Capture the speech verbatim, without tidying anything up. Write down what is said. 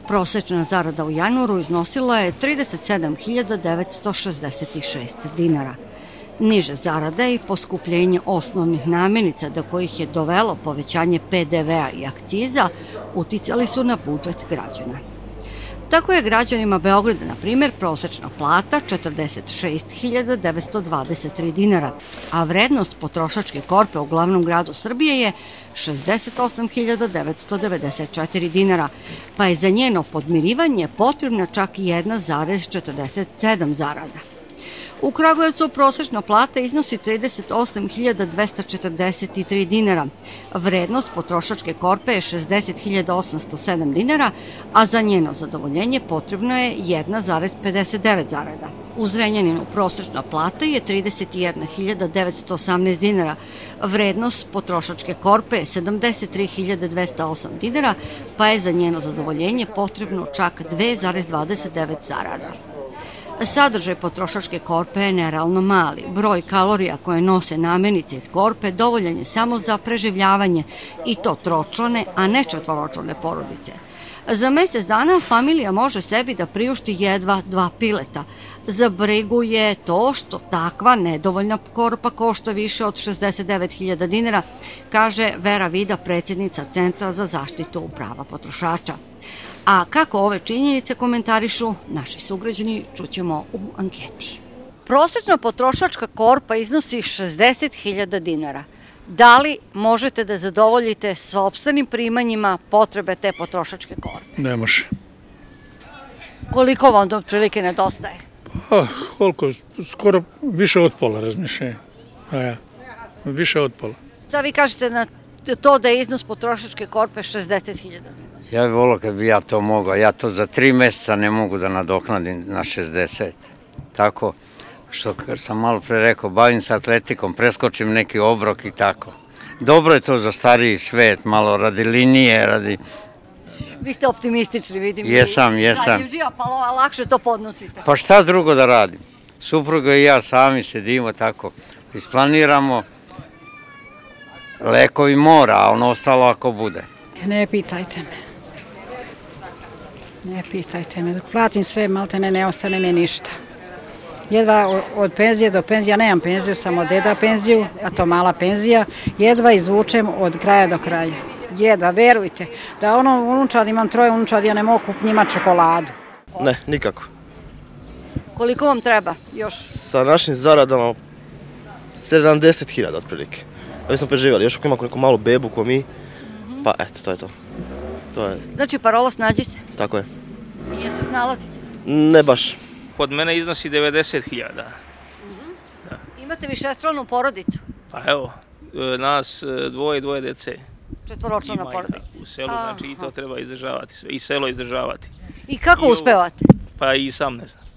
Prosečna zarada u januaru iznosila je trideset sedam hiljada devetsto šezdeset šest dinara. Niže zarade i poskupljenje osnovnih namirnica do kojih je dovelo povećanje pe de ve a i akciza uticali su na budžet građana. Tako je građanima Beograda, na primjer, prosečna plata četrdeset šest hiljada devetsto dvadeset tri dinara, a vrednost potrošačke korpe u glavnom gradu Srbije je šezdeset osam hiljada devetsto devedeset četiri dinara, pa je za njeno podmirivanje potrebna čak jedna zarez četrdeset sedam zarada. U Kragujevcu prosečna plata iznosi trideset osam hiljada dvesta četrdeset tri dinara, vrednost potrošačke korpe je šezdeset hiljada osamsto sedam dinara, a za njeno zadovoljenje potrebno je jedna zarez pedeset devet zarada. U Zrenjaninu prosečna plata je trideset jedna hiljada devetsto osamnaest dinara, vrednost potrošačke korpe je sedamdeset tri hiljade dvesta osam dinara, pa je za njeno zadovoljenje potrebno čak dve zarez dvadeset devet zarada. Sadržaj potrošačke korpe je nerealno mali. Broj kalorija koje nose namirnice iz korpe dovoljan je samo za preživljavanje, i to tročlane, a ne četvoročlane porodice. Za mesec dana familija može sebi da priušti jedva dva pileta. Za brigu je to što takva nedovoljna korpa košta više od šezdeset devet hiljada dinara, kaže Vera Vida, predsjednica Centra za zaštitu prava potrošača. A kako ove činjenice komentarišu naši sugrađani, čućemo u anketi. Prosečna potrošačka korpa iznosi šezdeset hiljada dinara. Da li možete da zadovoljite sopstvenim primanjima potrebe te potrošačke korpe? Ne može. Koliko vam do otprilike nedostaje? Pa, koliko? Skoro više od pola razmišljanja. Više od pola. Šta vi kažete na to da je iznos potrošačke korpe šezdeset hiljada dinara? Ja bih volio kad bi ja to mogao. Ja to za tri meseca ne mogu da nadoknadim na šezdeset. Tako, što sam malo pre rekao, bavim se atletikom, preskočim neki obrok i tako. Dobro je to za stariji svet, malo radi linije, radi... Vi ste optimistični, vidim. Jesam, jesam. Zaljivđija, pa lakše to podnosite. Pa šta drugo da radim? Supruga i ja sami sedimo tako, isplaniramo lekovi mora, a ono ostalo ako bude. Ne pitajte me. Ne pitajte me. Dok platim sve, malte ne, ne ostane me ništa. Jedva od penzije do penzija, nemam penziju, samo deda penziju, a to mala penzija, jedva izvučem od kraja do kraja. Jedva, verujte, da ono unučad, imam troje unučad, ja ne mogu kup njima čokoladu. Ne, nikako. Koliko vam treba još? Sa našim zaradama sedamdeset hiljada otprilike. Da bismo preživjeli, još ako ima neku malu bebu ko mi, pa eto, to je to. To je... Znači parola snađi se? Tako je. Nije se snalazite? Ne baš. Kod mene iznosi devedeset hiljada. Imate višestranu porodicu? Pa evo, nas dvoje, dvoje dece. Četvoročlana porodica. U selu, znači i to treba izdržavati sve, i selo izdržavati. I kako uspevate? Pa i sam ne znam.